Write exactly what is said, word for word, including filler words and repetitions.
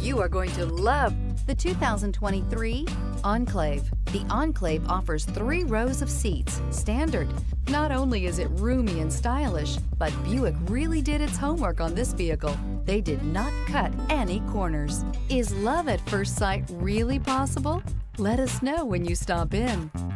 You are going to love the two thousand twenty-three Enclave. The Enclave offers three rows of seats, standard. Not only is it roomy and stylish, but Buick really did its homework on this vehicle. They did not cut any corners. Is love at first sight really possible? Let us know when you stop in.